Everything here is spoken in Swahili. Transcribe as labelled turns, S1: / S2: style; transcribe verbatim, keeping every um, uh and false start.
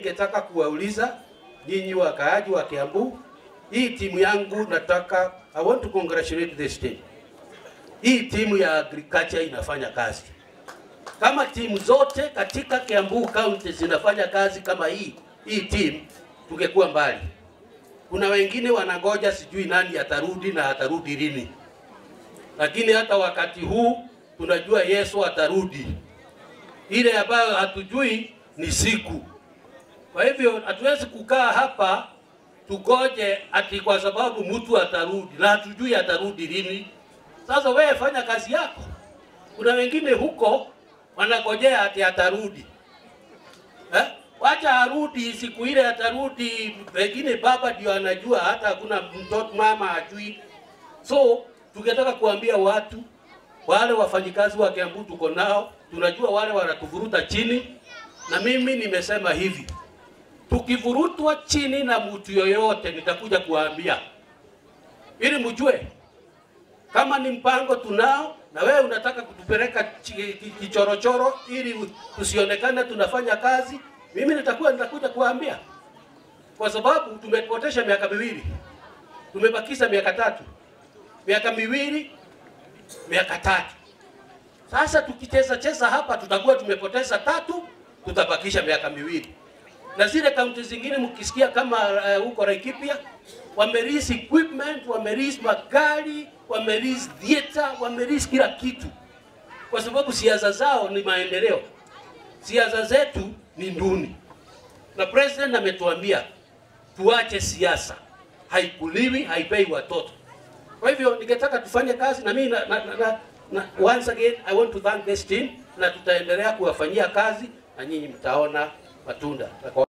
S1: Ningetaka kuwauliza nyinyi wakaaji wa Kiambu, hii timu yangu nataka, I want to congratulate this team. Hii timu ya agriculture inafanya kazi. Kama timu zote katika Kiambu County zinafanya kazi kama hii, hii team tungekuwa mbali. Kuna wengine wanangoja sijui nani atarudi na atarudi lini. Lakini hata wakati huu tunajua Yesu atarudi. Ile ambayo hatujui ni siku. Kwa hivyo hatuwezi kukaa hapa tugoje ati kwa sababu mtu atarudi na hatujui atarudi lini. Sasa wewe fanya kazi yako. Kuna wengine huko wanagojea ati atarudi. Eh? Wacha arudi siku ile atarudi, pengine baba ndio anajua, hata hakuna mtoto mama ajui. So tungetaka kuambia watu wale wafanyikazi wa Kiambu tuko nao, tunajua wale wanatuvuruta chini, na mimi nimesema hivi. Tukivurutwa chini na mtu yoyote nitakuja kuambia. Ili mjue kama ni mpango tunao na wewe unataka kutupeleka kichorochoro ili tusionekane tunafanya kazi, mimi nitakuwa nitakuja kuambia. Kwa sababu tumepotesha miaka miwili. Tumebakisha miaka tatu. Miaka miwili, miaka tatu. Sasa tukicheza cheza hapa tutakuwa tumepoteza tatu, tutabakisha miaka miwili. Na zile kaunti zingine mkisikia kama uh, huko Laikipia, wamerisi equipment, wamerisi magari, wamerisi theater, wamerisi kila kitu. Kwa sababu siasa zao ni maendeleo. Siasa zetu ni nduni. Na president ametuambia tuache siasa. Haikuliwi, haipei watoto. Kwa hivyo ningetaka tufanye kazi na mimi na, na, na, na once again I want to thank this team, na tutaendelea kuwafanyia kazi na nyinyi mtaona matunda.